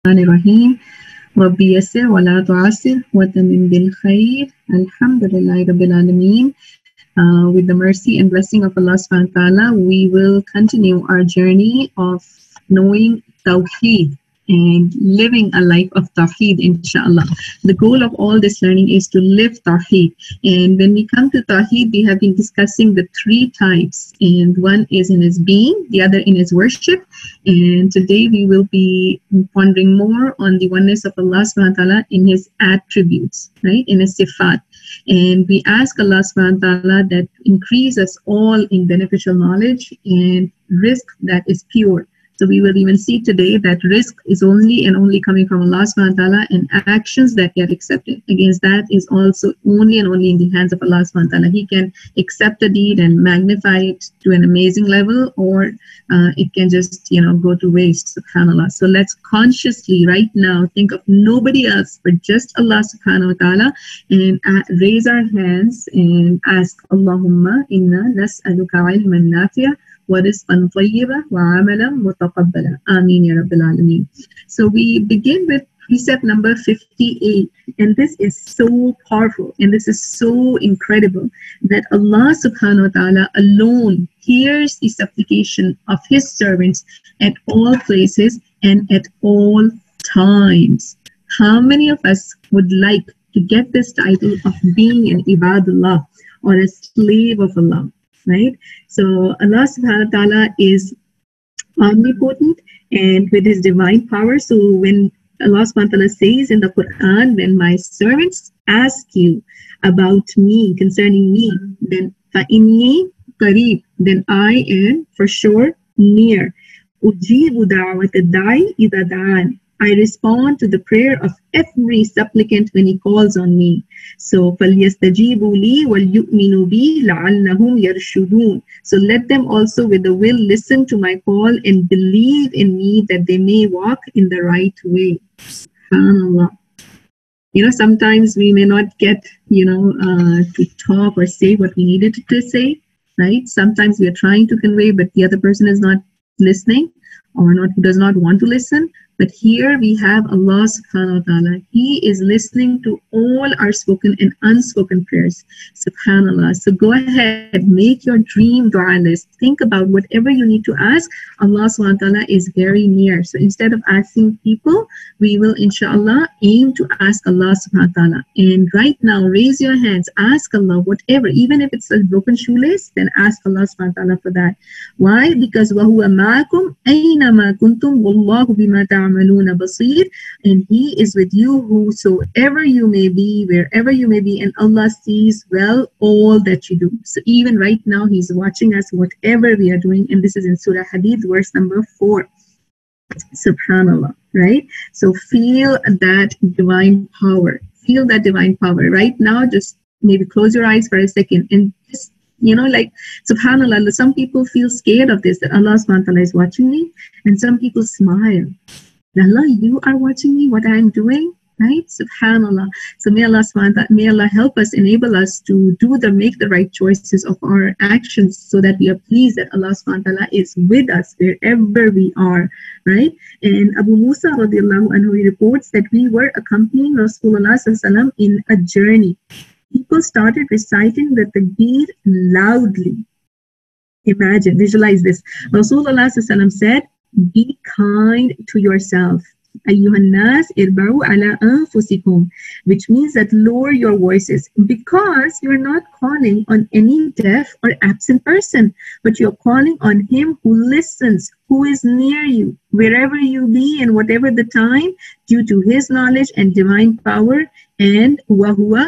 Bismillahirrahmanirrahim. Rabbi yassir wa la tu'assir wa tamim bil khair. Alhamdulillahi Rabbil Alameen. With the mercy and blessing of Allah subhanahu wa ta'ala, we will continue our journey of knowing Tawheed and living a life of Tawheed, inshallah. The goal of all this learning is to live Tawheed. And when we come to Tawheed, we have been discussing the three types, and one is in his being, the other in his worship. And today we will be pondering more on the oneness of Allah subhanahu wa ta'ala in his attributes, right, in his sifat. And we ask Allah subhanahu wa ta'ala that increase us all in beneficial knowledge and rizq that is pure. So we will even see today that rizq is only and only coming from Allah subhanahu wa ta'ala, and actions that get accepted against that is also only and only in the hands of Allah subhanahu wa ta'ala. He can accept a deed and magnify it to an amazing level, or it can just, go to waste, subhanAllah. So let's consciously right now think of nobody else but just Allah subhanahu wa ta'ala, and raise our hands and ask, Allahumma inna nas'aluka ilman nafi'a وَرِزْقًا طَيِّبًا وَعَمَلًا مُتَقَبَّلًا. Ameen ya Rabbil Alameen. So we begin with precept number 58, and this is so powerful and this is so incredible that Allah subhanahu wa ta'ala alone hears the supplication of his servants at all places and at all times. How many of us would like to get this title of being an ibadullah or a slave of Allah? Right? So Allah subhanahu wa ta'ala is omnipotent and with his divine power. So when Allah subhanahu wa ta'ala says in the Quran, when my servants ask you about me, concerning me, then فَإِنِّي قَرِيب, then I am for sure near. أُجِيبُ دَعْوَةَ الدَّاعِ إِذَا دَعَانِ, I respond to the prayer of every supplicant when he calls on me. So فَلْيَسْتَجِيبُوا لِي وَلْيُؤْمِنُوا بِي لَعَلَّهُمْ يَرْشُدُونَ. So let them also with the will listen to my call and believe in me that they may walk in the right way. SubhanAllah. Sometimes we may not get, to talk or say what we needed to say, right? Sometimes we are trying to convey, but the other person is not listening or does not want to listen. But here we have Allah subhanahu wa ta'ala. He is listening to all our spoken and unspoken prayers. Subhanallah. So go ahead, make your dream dua list. Think about whatever you need to ask. Allah subhanahu wa ta'ala is very near. So instead of asking people, we will inshallah aim to ask Allah subhanahu wa ta'ala. And right now, raise your hands, ask Allah whatever, even if it's a broken shoelace, then ask Allah subhanahu wa ta'ala for that. Why? Because وَهُوَ مَعَكُمْ أَيْنَمَا كُنْتُمْ وَاللَّهُ بِمَا تَعْمَلُونَ بَصِيرٌ, and he is with you whosoever you may be, wherever you may be, and Allah sees well all that you do. So even right now, he's watching us, whatever we are doing, and this is in Surah Hadid, verse number 4. Subhanallah, right? So feel that divine power. Feel that divine power. Right now, just maybe close your eyes for a second and just, subhanallah, some people feel scared of this, that Allah subhanahu wa ta'ala is watching me, and some people smile. Allah, you are watching me, what I am doing, right? Subhanallah. So may Allah subhanahu wa ta'ala, may Allah help us, enable us to make the right choices of our actions, so that we are pleased that Allah subhanahu wa ta'ala is with us wherever we are, right? And Abu Musa radiallahu anhu reports that we were accompanying Rasulullah sallallahu alaihi wasallam in a journey. People started reciting the takbir loudly. Imagine, visualize this. Rasulullah sallallahu alaihi wasallam said, be kind to yourself. Ayyuhan nas irba'u ala anfusikum, which means that lower your voices, because you're not calling on any deaf or absent person, but you're calling on him who listens, who is near you, wherever you be and whatever the time, due to his knowledge and divine power, and wahuwa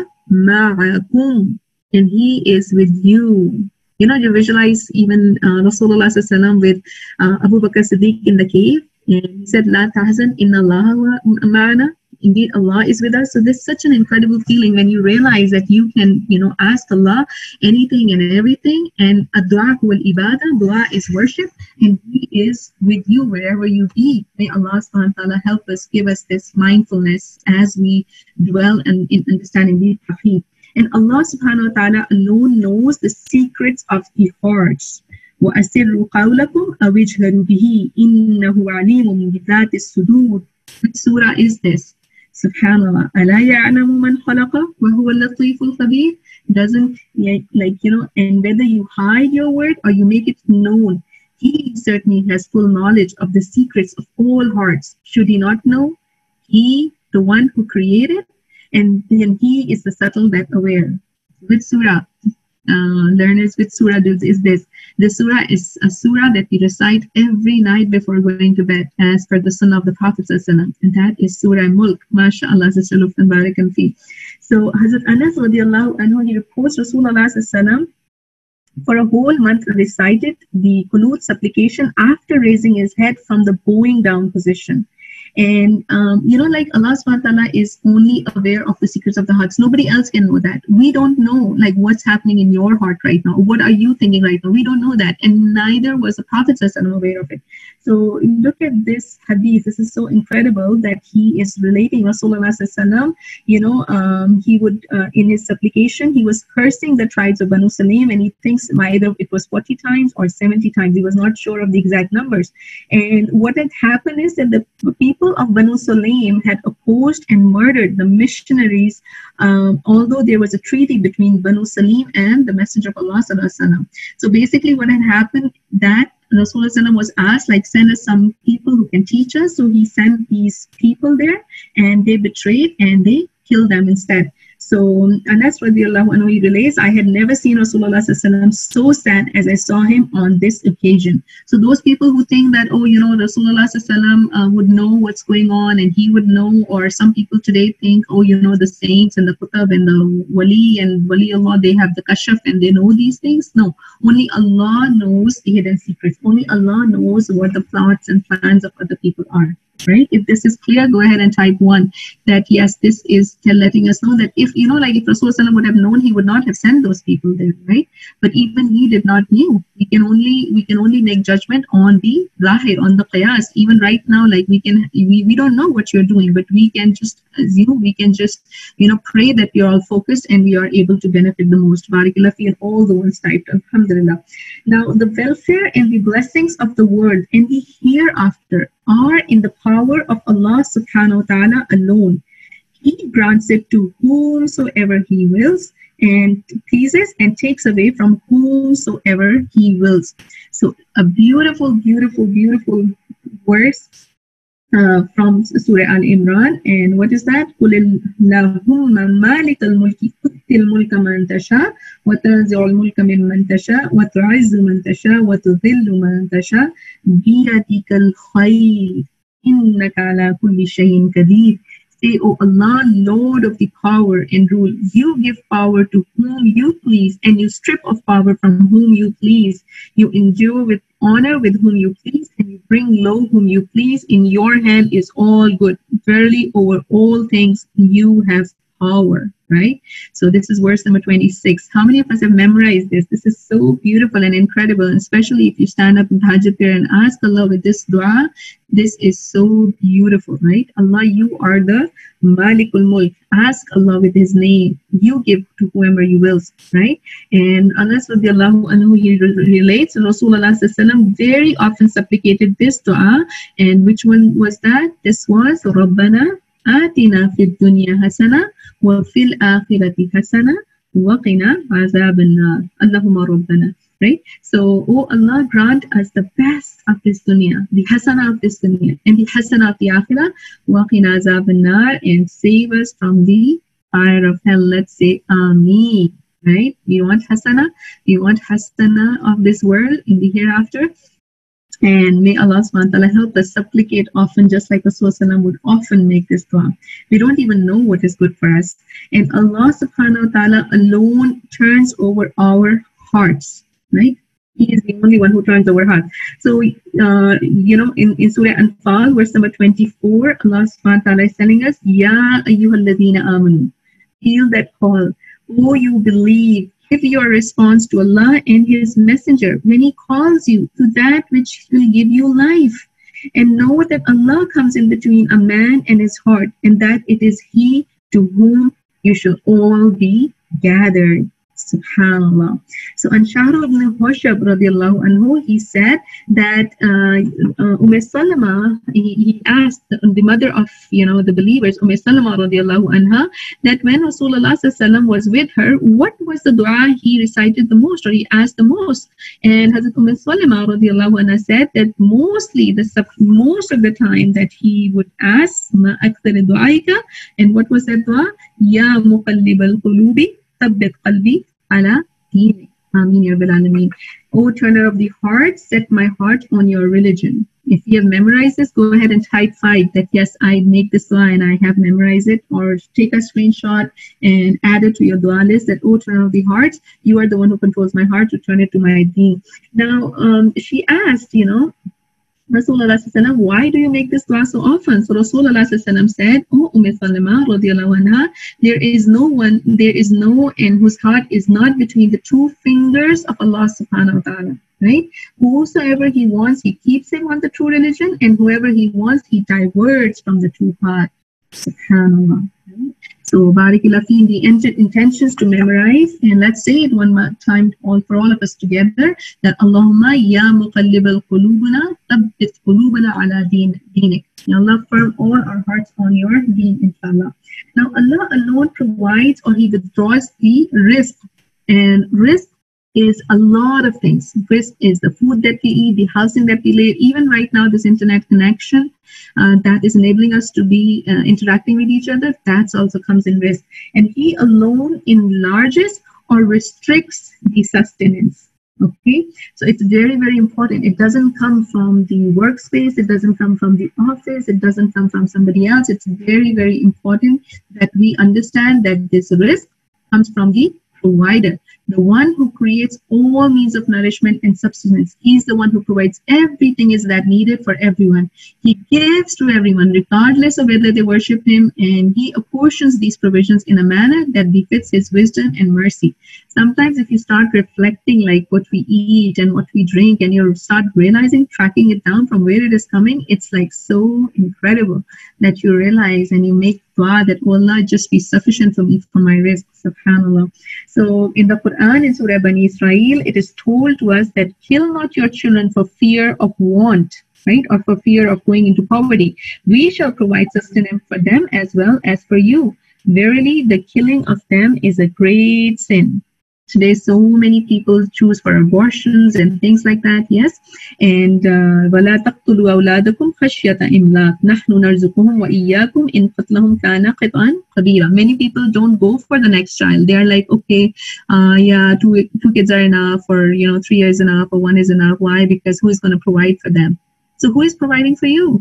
ma'akum, and he is with you. You visualize even Rasulullah sallallahu alaihi wasallam with Abu Bakr Siddiq in the cave, and he said, La tahzan inna Allah ma'ana, indeed Allah is with us. So this is such an incredible feeling when you realize that you can, ask Allah anything and everything, and ad-du'a wal ibadah, dua is worship, and he is with you wherever you be. May Allah subhanahu wa ta'ala help us, give us this mindfulness as we dwell in understanding the Tawheed. And Allah subhanahu wa ta'ala alone knows the secrets of the hearts. وَأَسِرُّوا قَوْلَكُمْ أَوْ اجْهَرُوا بِهِ إِنَّهُ عَلِيمٌ بِذَاتِ الصُّدُورِ. Which surah is this? Subhanallah. أَلَا يَعْلَمُ مَنْ خَلَقَ وَهُوَ اللَّطِيفُ الْخَبِيرُ. Doesn't, like, and whether you hide your word or you make it known, he certainly has full knowledge of the secrets of all hearts. Should he not know? He, the one who created, and then he is the subtle that aware. Which surah? Learners, which surah is this? The surah is a surah that we recite every night before going to bed, as per the sunnah of the Prophet ﷺ, and that is Surah Mulk. MashaAllah, and barakan fi. So Hazrat Anas radiallahu anhu, he reports Rasulullah ﷺ for a whole month recited the Qunut supplication after raising his head from the bowing down position. And, like Allah subhanahu wa ta'ala is only aware of the secrets of the hearts. Nobody else can know that. We don't know, like, what's happening in your heart right now. What are you thinking right now? We don't know that. And neither was the Prophet aware of it. So look at this hadith. This is so incredible that he is relating Rasulullah sallam, he would, in his supplication, he was cursing the tribes of Banu Salim, and he thinks either it was 40 times or 70 times. He was not sure of the exact numbers. And what had happened is that the people of Banu Salim had opposed and murdered the missionaries, although there was a treaty between Banu Salim and the Messenger of Allah sallallahu alaihi wasallam. So basically what had happened, that Rasulullah was asked, like, send us some people who can teach us. So he sent these people there, and they betrayed and they killed them instead. So Anas radiallahu anhu, he relates, I had never seen Rasulullah so sad as I saw him on this occasion. So those people who think that, Rasulullah would know what's going on and he would know, or some people today think, the saints and the Qutb and the Wali and Wali Allah, they have the Kashaf and they know these things. No, only Allah knows the hidden secrets. Only Allah knows what the plots and plans of other people are. Right? If this is clear, go ahead and type 1. That yes, this is letting us know that if if Rasulullah would have known, he would not have sent those people there, right? But even he did not know. We can only make judgment on the zahir, on the qiyas. Even right now, like we don't know what you're doing, but we can just assume, we can just pray that we are all focused and we are able to benefit the most. Barakallah fi, and all the ones typed. Alhamdulillah. Now the welfare and the blessings of the world and the hereafter are in the power of Allah subhanahu wa ta'ala alone. He grants it to whomsoever he wills and pleases, and takes away from whomsoever he wills. So a beautiful, beautiful, beautiful verse from Surah Al-Imran. And what is that? قُلِ اللَّهُمَّ مَالِكَ الْمُلْكِ تُؤْتِي الْمُلْكَ مَنْ تَشَاءُ وَتَنزِعُ الْمُلْكَ مِمَّنْ تَشَاءُ وَتُعِزُّ مَنْ تَشَاءُ وَتُذِلُّ مَنْ تَشَاءُ بِيَدِكَ الْخَيْرُ إِنَّكَ عَلَى كُلِّ شَيْءٍ قَدِيرٌ. Say, O Allah, Lord of the power and rule, you give power to whom you please, and you strip of power from whom you please. You endure with honor with whom you please, and you bring low whom you please. In your hand is all good. Verily, over all things you have power. Right? So this is verse number 26. How many of us have memorized this? This is so beautiful and incredible, and especially if you stand up in Tahajjud prayer and ask Allah with this dua. This is so beautiful, right? Allah, you are the Malikul Mulk. Ask Allah with his name. You give to whoever you will, right? And Anas radiallahu anhu, he relates, Rasulullah very often supplicated this dua. And which one was that? This was Rabbana Atina fid dunya hasana wa fil akhirati hasana wa qina azab an-nar. Allahumma rabbana. Right? So, oh Allah, grant us the best of this dunya, the hasana of this dunya, and the hasana of the akhirah, wa qina azab an-nar, and save us from the fire of hell. Let's say Ameen. Right? You want hasana? You want hasana of this world in the hereafter? And may Allah subhanahu wa ta'ala help us supplicate often, just like Rasulullah would often make this dua. We don't even know what is good for us. And Allah subhanahu wa ta'ala alone turns over our hearts, right? He is the only one who turns over hearts. So, in Surah Anfal, verse number 24, Allah subhanahu wa ta'ala is telling us, Ya ayyuhalladhina amanu, heal that call. Oh, you believe. Give your response to Allah and His Messenger when He calls you to that which will give you life. And know that Allah comes in between a man and his heart, and that it is He to whom you shall all be gathered. Subhanallah. So, an Shahr ibn Hushab radiallahu anhu, he said that Salama, he asked the mother of, the believers, Salama radiallahu anha, that when Rasulullah sallam was with her, what was the dua he recited the most, or he asked the most? And Hazrat Salama radiallahu anha said that most of the time that he would ask, Ma akthar du'aika, and what was that dua? Ya muqallib al-qulubi, thabbit qalbi ala deenik. Ameen ya Rabbil Alameen. O turner of the heart, set my heart on your religion. If you have memorized this, go ahead and type 5 that yes, I make this dua and I have memorized it, or take a screenshot and add it to your dua list that, O turner of the heart, you are the one who controls my heart to turn it to my deen. Now, she asked, Rasulullah sallam, why do you make this dua so often? So Rasulullah sallam said, Oh Salama radiallahu anha, there is no and whose heart is not between the two fingers of Allah subhanahu wa ta'ala. Right? Whosoever he wants, he keeps him on the true religion, and whoever he wants, he diverts from the true path. Subhanallah. So, Barakallah fi, the intentions to memorize, and let's say it one more time for all of us together, that Allahumma ya muqallib al-qulubuna, thabbit qulubana ala deenik. Ya Allah, firm all our hearts on your deen, inshallah. Now, Allah alone provides, or He withdraws the rizq, and rizq is a lot of things. Rizq is the food that we eat, the housing that we live, even right now, this internet connection that is enabling us to be interacting with each other, that also comes in rizq. And He alone enlarges or restricts the sustenance. Okay, so it's very, very important. It doesn't come from the workspace, it doesn't come from the office, it doesn't come from somebody else. It's very, very important that we understand that this rizq comes from the provider, the one who creates all means of nourishment and subsistence. He's the one who provides everything is that needed for everyone. He gives to everyone regardless of whether they worship him, and he apportions these provisions in a manner that befits his wisdom and mercy. Sometimes if you start reflecting like what we eat and what we drink, and you start realizing, tracking it down from where it is coming, it's like so incredible that you realize and you make dua that, oh Allah, just be sufficient for me, for my rizq. Subhanallah. So in the Quran, in Surah Bani Israel, it is told to us that kill not your children for fear of want, right? Or for fear of going into poverty. We shall provide sustenance for them as well as for you. Verily, the killing of them is a great sin. Today, so many people choose for abortions and things like that, yes. And وَلَا تَقْتُلُوا أَوْلَادَكُمْ خَشْيَةَ إِمْلَاقٍ نَحْنُ نَرْزُقُهُمْ وَإِيَّاكُمْ إِنْ قَتْلَهُمْ كَانَ قِطْعًا كَبِيرًا. Many people don't go for the next child. They are like, okay, yeah, two kids are enough, or 3 years enough, or 1 is enough. Why? Because who is going to provide for them? So who is providing for you?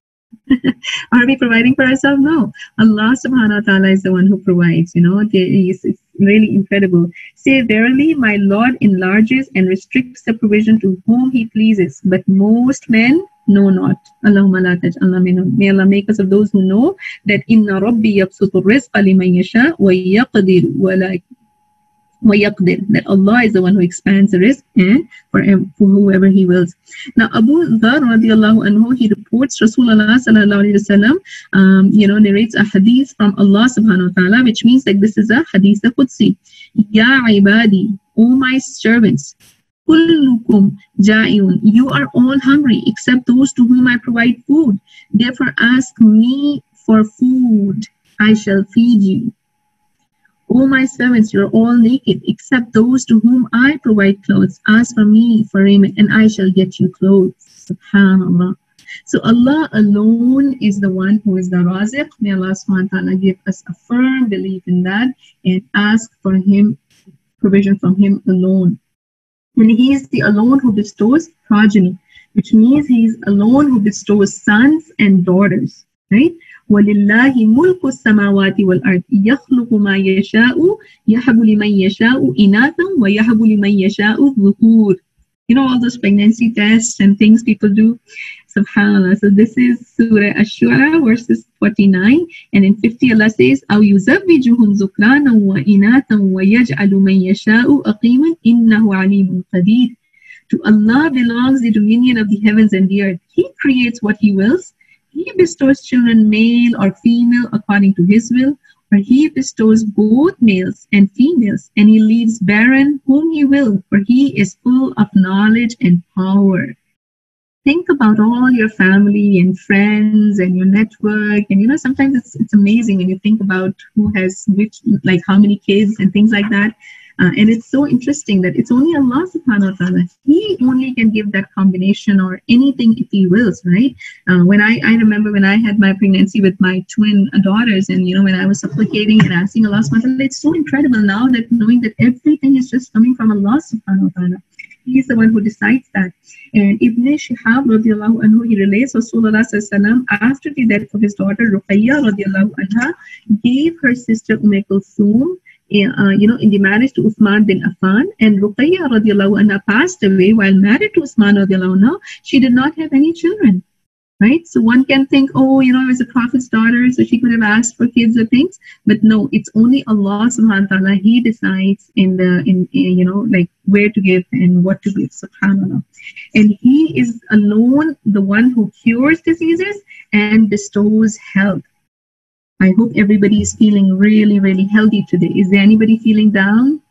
Are we providing for ourselves? No. Allah subhanahu wa ta'ala is the one who provides. It's really incredible. Say, verily, my Lord enlarges and restricts the provision to whom He pleases, but most men know not. Allahumma la taj'alna minhum. May Allah make us of those who know that inna rabbi yabsutu rizqa liman yasha wa yaqdir wa yaqdir, that Allah is the one who expands the risk and for whoever He wills. Now, Abu Dharr radiallahu anhu, he reports Rasulullah sallallahu alaihi wasallam, narrates a hadith from Allah subhanahu wa ta'ala, which means like this is a hadith qudsi. Ya ibadi, O my servants, kullukum ja'iyun, you are all hungry except those to whom I provide food. Therefore ask me for food, I shall feed you. O my servants, you are all naked except those to whom I provide clothes. Ask for me for raiment, and I shall get you clothes. Subhanallah. So Allah alone is the one who is the Raziq. May Allah subhanahu wa ta'ala give us a firm belief in that and ask for Him, provision from Him alone. And He is the alone who bestows progeny, which means He is alone who bestows sons and daughters, right? وَلِلَّهِ مُلْكُ السَّمَاوَاتِ وَالْأَرْضِ يَخْلُقُ مَا يَشَاءُ يَهَبُ لِمَنْ يَشَاءُ إِنَاثًا وَيَهَبُ لِمَنْ يَشَاءُ الذُّكُورَ. All those pregnancy tests and things people do. SubhanAllah. So this is Surah Ash-Shu'ara, verses 49. And in 50, Allah says, أَوْ يُزَوِّجُهُمْ ذُكْرَانًا وَإِنَاثًا وَيَجْعَلُ مَنْ يَشَاءُ أَقِيمًا إِنَّهُ عَلِيمٌ قَدِيرٌ. To Allah belongs the dominion of the heavens and the earth. He creates what He wills. He bestows children, male or female, according to His will. For he bestows both males and females, and he leaves barren whom he will, for he is full of knowledge and power. Think about all your family and friends and your network, and sometimes it's amazing when you think about who has which, like how many kids and things like that. And it's so interesting that it's only Allah subhanahu wa ta'ala. He only can give that combination or anything if he wills, right? When I remember when I had my pregnancy with my twin daughters, and when I was supplicating and asking Allah subhanahu wa ta'ala, it's so incredible now that knowing that everything is just coming from Allah subhanahu wa ta'ala. He is the one who decides that. And Ibn Shihab radiallahu anhu, he relates Rasulullah sallallahu after the death of his daughter Ruqayya radiallahu anha, gave her sister Kulthum in the marriage to Uthman bin Affan, and Ruqayya radiallahu anha passed away while married to Uthman radiallahu anha. She did not have any children, right? So one can think, oh, it was a prophet's daughter, so she could have asked for kids or things, but no, it's only Allah subhanahu wa ta'ala. He decides in like where to give and what to give, subhanallah. And he is alone the one who cures diseases and bestows health. I hope everybody is feeling really, really healthy today. Is there anybody feeling down?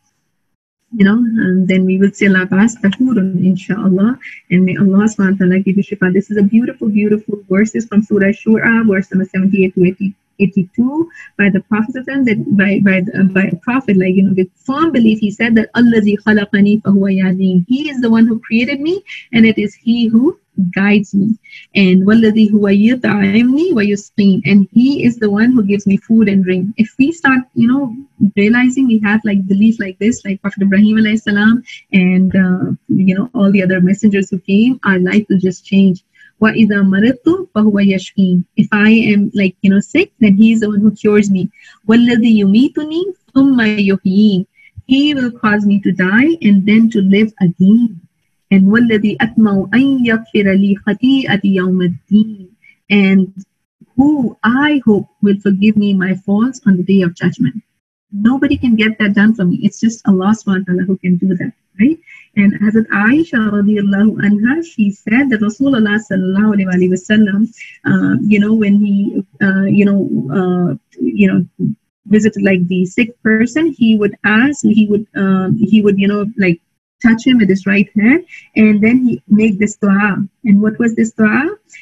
And then we will say La Bas Tahurun, inshallah. And may Allah subhanahu wa ta'ala give you shifa. This is a beautiful, beautiful verses from Surah Shura, verse number 78 to 82, by the Prophet that by a prophet, with firm belief, he said that Allazi khalaqani fahuwa yahdin. He is the one who created me, and it is he who guides me. And walladhi huwa yut'imni wa yusqin, and he is the one who gives me food and drink. If we start realizing we have belief like this, like Prophet Ibrahim alayhi salam, and all the other messengers who came, our life will just change. Wa idha maridtu fahuwa yashfin. If I am sick, then he is the one who cures me. Walladhi yumituni thumma yuhyin. He will cause me to die and then to live again. And وَالَّذِي أَتْمَعُ أَن يَغْفِرَ لِي خَطِيئَتِي يَوْمَ الدِّينِ, and who I hope will forgive me my faults on the day of judgment. Nobody can get that done for me. It's just Allah subhanahu wa ta'ala who can do that, right? And Hazrat Aisha radiallahu anha, she said that Rasulullah sallallahu alayhi wa sallam, when he, visited the sick person, he would ask, he would touch him with his right hand, and then he make this dua. And what was this dua?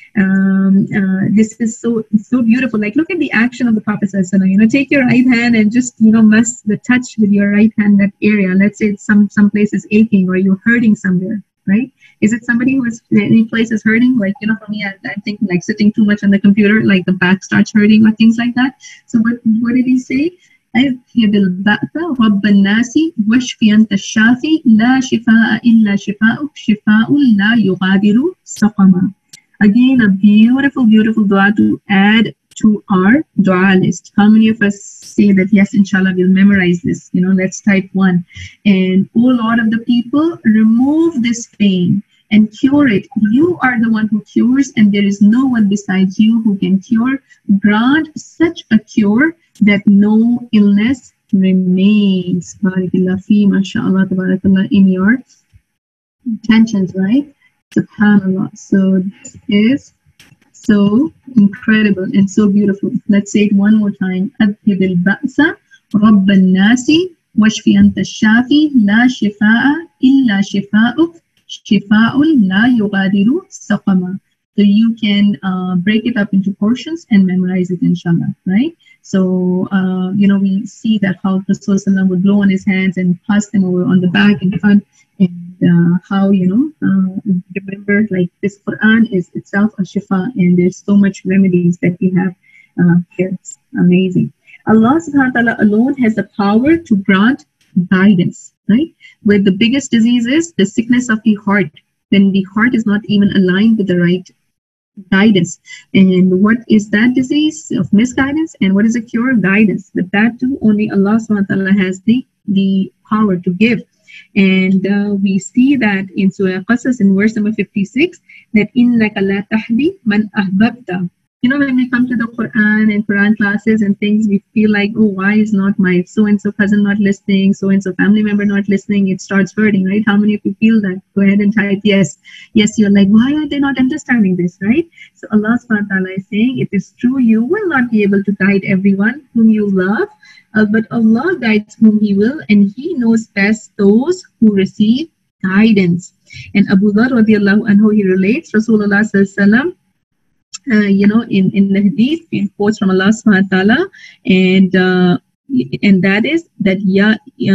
This is so beautiful. Look at the action of the Prophet sallallahu. Take your right hand and just mass the touch with your right hand that area. Let's say it's some place is aching or you're hurting somewhere, right? Is it somebody who is any place is hurting? For me, I think sitting too much on the computer, the back starts hurting or things like that. So what did he say? أذهب البأس رب الناس واشفي أنت الشافي لا شفاء إلا شفاءك شفاء لا يغادر سقما. Again, a beautiful, beautiful dua to add to our dua list. How many of us say that, yes, inshallah, we'll memorize this? Let's type 1. And oh Lord of the people, remove this pain and cure it. You are the one who cures, and there is no one besides you who can cure. Grant such a cure that no illness remains. Barakallah fi, mashallah, tabarakallah, in your intentions, right? Subhanallah. So this is so incredible and so beautiful. Let's say it one more time. أذهب البأس رب الناس واشفي أنت الشافي لا شفاء إلا شفاءك شفاء لا يغادر سقما. So you can break it up into portions and memorize it, inshallah, right? So, we see that how Rasulullah would blow on his hands and pass them over on the back and front, and how, remember, this Quran is itself a shifa, and there's so much remedies that we have here. It's amazing. Allah subhanahu wa ta'ala alone has the power to grant guidance, right? Where the biggest disease is the sickness of the heart, when the heart is not even aligned with the right guidance. And what is that disease of misguidance, and what is a cure? Guidance. But that too, only Allah subhanahu wa ta'ala has the power to give. And we see that in Surah Qasas in verse number 56, that إِنَّكَ لَا تَهْدِي مَنْ أَحْبَبْتَ You know, when we come to the Quran and Quran classes and things, we feel like, oh, why is not my so-and-so cousin not listening, so-and-so family member not listening? It starts hurting, right? How many of you feel that? Go ahead and type yes. Yes, you're like, why are they not understanding this, right? So Allah subhanahu wa ta'ala is saying, it is true, you will not be able to guide everyone whom you love, but Allah guides whom He will, and He knows best those who receive guidance. And Abu Dhar radiallahu anhu, he relates, Rasulullah sallallahu alaihi wasallam, you know, in the hadith, he quotes from Allah subhanahu wa ta'ala, and that is that ya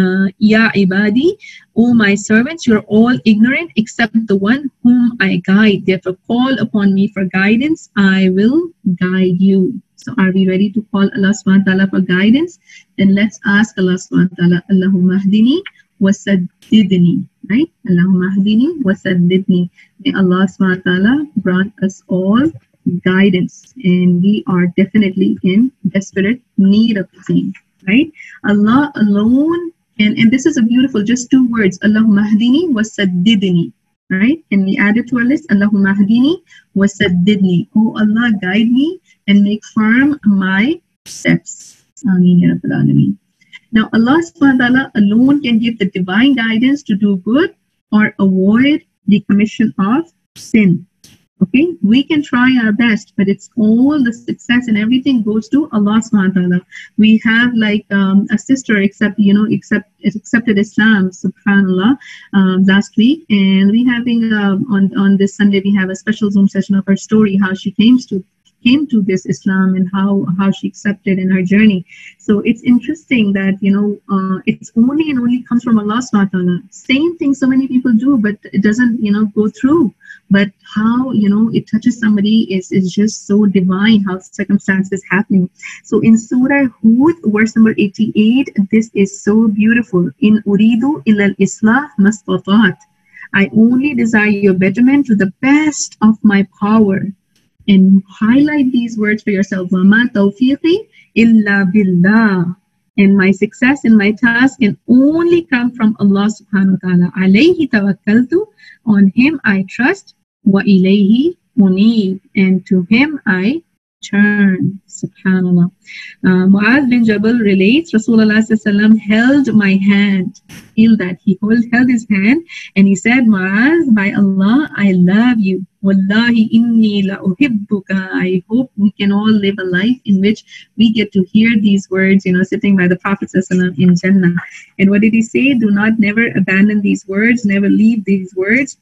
ibadi, O my servants, you're all ignorant except the one whom I guide. Therefore call upon me for guidance, I will guide you. So are we ready to call Allah subhanahu wa ta'ala for guidance? Then let's ask Allah subhanahu wa ta'ala, Allahumma hdini wa saddidni, right? Allahumma hdini wa saddidni. May Allah subhanahu wa ta'ala grant us all guidance, and we are definitely in desperate need of the same, right? Allah alone, and this is a beautiful, just two words, Allahumma hdini wa saddidni, right? And we add it to our list, Allahumma hdini wa saddidni. Oh Allah, guide me and make firm my steps. Ameen ya Rabbil Alameen. Now Allah subhanahu wa ta'ala alone can give the divine guidance to do good or avoid the commission of sin. Okay, we can try our best, but it's all the success and everything goes to Allah subhanahu wa ta'ala. We have like a sister accepted Islam, subhanallah, last week, and we having on this Sunday we have a special Zoom session of her story, how she came to this Islam and how she accepted in her journey. So it's interesting that, you know, it's only and only comes from Allah subhanahu wa ta'ala. Same thing so many people do, but it doesn't, you know, go through. But how, you know, it touches somebody is just so divine, how circumstances happening. So in Surah Hud, verse number 88, this is so beautiful. In uridu illa al-islah mastata'at. I only desire your betterment to the best of my power. And highlight these words for yourself. وَمَا تَوْفِيقِي إِلَّا بِاللَّهِ. And my success in my task can only come from Allah subhanahu wa ta'ala. عَلَيْهِ تَوَكَّلْتُ. On Him I trust. وَإِلَيْهِ أُنِيبُ. And to Him I turn. Subhanallah. Mu'adh bin Jabal relates, Rasulullah sallallahu held my hand. Feel that. He held his hand and he said, Mu'adh, by Allah, I love you. Wallahi inni la uhibbuka. I hope we can all live a life in which we get to hear these words, you know, sitting by the Prophet sallallahu in Jannah. And what did he say? Do not never abandon these words, never leave these words,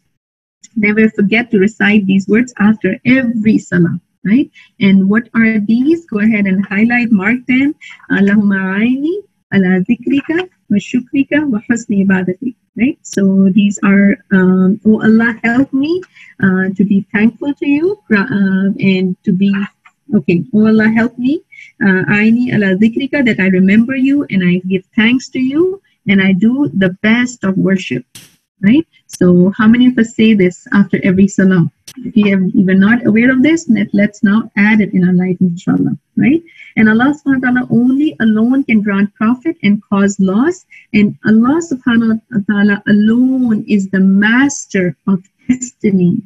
never forget to recite these words after every salah. Right? And what are these? Go ahead and highlight, mark them. Allahumma aini ala dhikrika wa shukrika wa husni ibadati. Right? So these are, oh Allah, help me to be thankful to you and to be, okay, oh Allah, help me. Aini ala dhikrika, that I remember you and I give thanks to you and I do the best of worship. Right? So how many of us say this after every salah? If you were not aware of this, let's now add it in our life, inshallah. Right? And Allah subhanahu wa ta'ala only alone can grant profit and cause loss. And Allah subhanahu wa ta'ala alone is the master of destiny.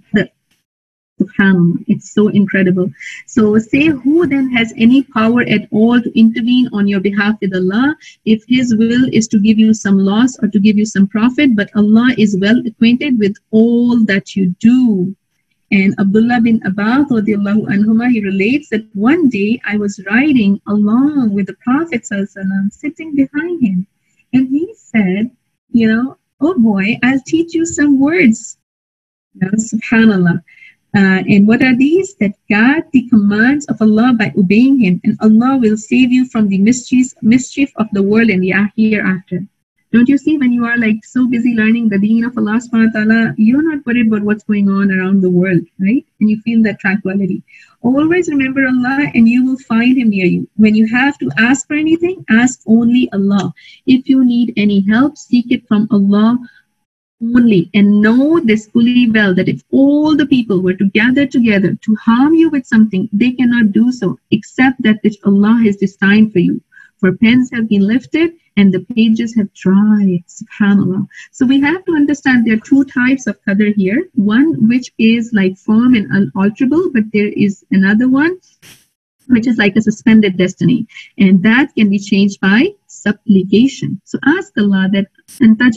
Subhanallah, it's so incredible. So say, who then has any power at all to intervene on your behalf with Allah if His will is to give you some loss or to give you some profit? But Allah is well acquainted with all that you do. And Abdullah bin Abbas radiallahu anhuma, he relates that one day I was riding along with the Prophet ﷺ, sitting behind him, and he said, you know, oh boy, I'll teach you some words. You know, subhanallah. And what are these? That guard the commands of Allah by obeying Him, and Allah will save you from the mischief of the world and the hereafter. Don't you see, when you are like so busy learning the deen of Allah subhanahu wa ta'ala, you're not worried about what's going on around the world, right? And you feel that tranquility. Always remember Allah and you will find Him near you. When you have to ask for anything, ask only Allah. If you need any help, seek it from Allah only. And know this fully well, that if all the people were to gather together to harm you with something, they cannot do so except that which Allah has designed for you. For pens have been lifted and the pages have dried. SubhanAllah. So we have to understand there are two types of qadr here. One which is like firm and unalterable, but there is another one which is like a suspended destiny, and that can be changed by supplication. So ask Allah that, and touch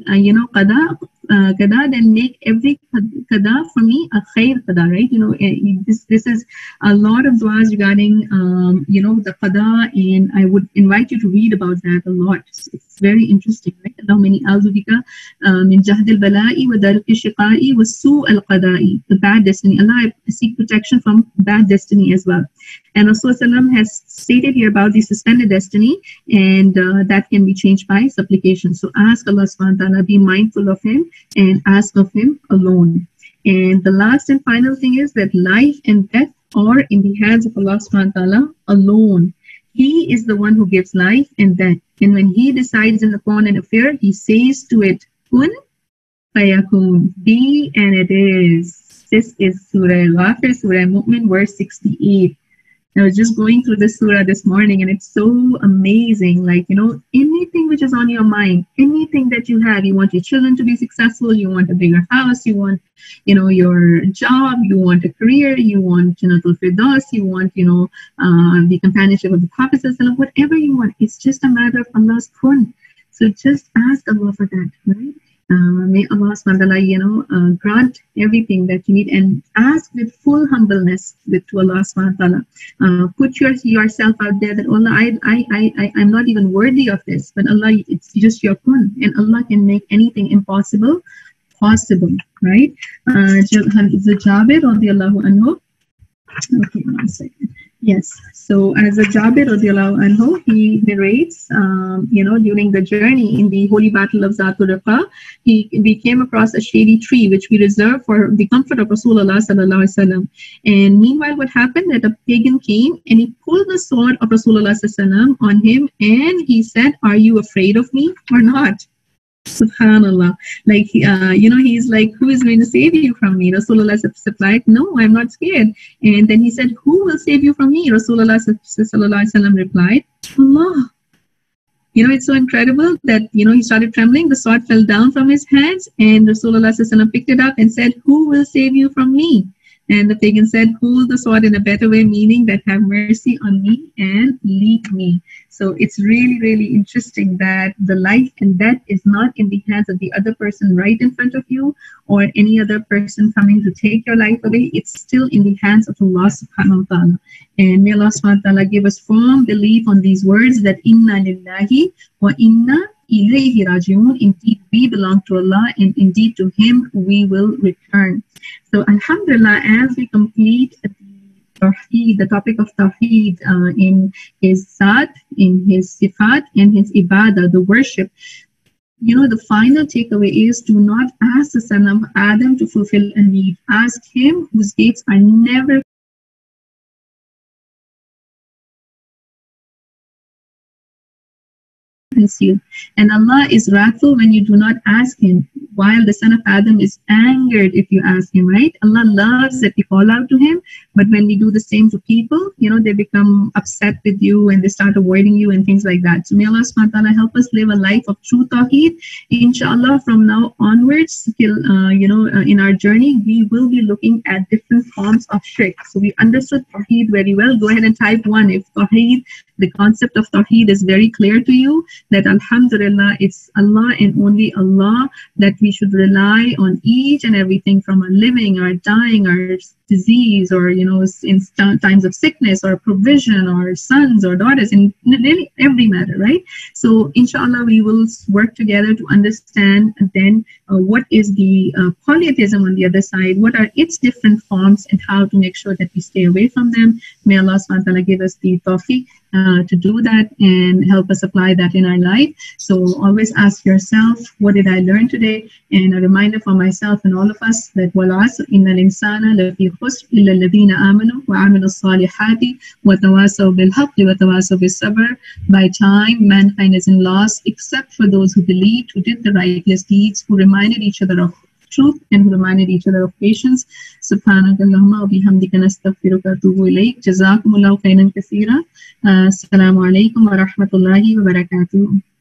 qada, then make every qada for me a khair qada, right? This is a lot of du'as regarding the qada, and I would invite you to read about that a lot. It's very interesting, right? Allahumma inni a'udhu bika min jahd al-bala'i wa darq al-shiqa'i wa su' al-qada'i, the bad destiny. Allah, I seek protection from bad destiny as well. And Rasulullah has stated here about the suspended destiny, and that can be changed by supplication. So ask Allah subhanahu wa ta'ala, be mindful of Him and ask of Him alone. And the last and final thing is that life and death are in the hands of Allah subhanahu wa ta'ala alone. He is the one who gives life and death. And when He decides upon an affair, He says to it, kun fayakun, be and it is. This is Surah Ghafir, Surah Mu'min, verse 68. I was just going through this surah this morning, and it's so amazing. Like, anything which is on your mind, anything that you have, you want your children to be successful, you want a bigger house, you want, your job, you want a career, you want Jannatul Firdaus, you want, the companionship of the Prophet, whatever you want. It's just a matter of Allah's kun. So just ask Allah for that, right? May Allah subhanahu wa ta'ala, grant everything that you need, and ask with full humbleness to Allah subhanahu wa ta'ala. Put yourself out there that Allah, I'm not even worthy of this, but Allah, it's just your kun, and Allah can make anything impossible possible, right? Jabir radiallahu anhu. Okay, 1 second. Yes. So as a Jabir radiallahu anhu, he narrates, during the journey in the holy battle of Zatul Riqa, we came across a shady tree which we reserved for the comfort of Rasulullah sallallahu alaihi wasallam. And meanwhile, what happened? That a pagan came and he pulled the sword of Rasulullah sallallahu alaihi wasallam on him, and he said, "Are you afraid of me or not?" Subhanallah. Like, he's like, who is going to save you from me? Rasulullah replied, no, I'm not scared. And then he said, who will save you from me? Rasulullah replied, Allah. It's so incredible that, he started trembling. The sword fell down from his hands, and Rasulullah picked it up and said, who will save you from me? And the pagan said, hold the sword in a better way, meaning that have mercy on me and lead me. So it's really, really interesting that the life and death is not in the hands of the other person right in front of you, or any other person coming to take your life away. It's still in the hands of Allah subhanahu wa ta'ala. And may Allah subhanahu wa ta'ala give us firm belief on these words that inna lillahi wa inna ilayhi raji'un. Indeed, we belong to Allah, and indeed to Him we will return. So alhamdulillah, as we complete the topic of Tawheed in his Zat, in his Sifat, and his Ibadah, the worship, the final takeaway is, do not ask the son of Adam to fulfill a need. Ask him whose gates are never concealed. And Allah is wrathful when you do not ask Him, while the son of Adam is angered if you ask Him, right? Allah loves that we call out to Him, but when we do the same to people, they become upset with you and they start avoiding you and things like that. So may Allah subhanahu wa ta'ala help us live a life of true Tawheed. Inshallah, from now onwards, till, in our journey, we will be looking at different forms of shirk. So we understood Tawheed very well. Go ahead and type 1 if Tawheed, the concept of Tawheed, is very clear to you, that alhamdulillah, it's Allah and only Allah that we should rely on each and everything, from our living, our dying, our disease, or in times of sickness, or provision, or sons or daughters, in really every matter, right? So inshallah, we will work together to understand then what is the polytheism on the other side, what are its different forms, and how to make sure that we stay away from them. May Allah subhanahu wa ta'ala give us the tawfiq to do that and help us apply that in our life. So always ask yourself, what did I learn today? And a reminder for myself and all of us that وَالْعَصْرِ إِنَّ الْإِنسَانَ لَفِي خُسْرٍ إِلَّا الَّذِينَ آمَنُوا وَعَمِلُوا الصَّالِحَاتِ وَتَوَاصَوْا بِالْحَقِّ وَتَوَاصَوْا بِالصَّبْرِ. By time, mankind is in loss, except for those who believed, who did the righteous deeds, who reminded each other of truth and who reminded each other of patience. Subhanakallahumma wa bihamdika nastaghfiruka wa atubu ilayk. Jazakumullahu khairan kaseera. Assalamu alaikum wa rahmatullahi wa barakatuh.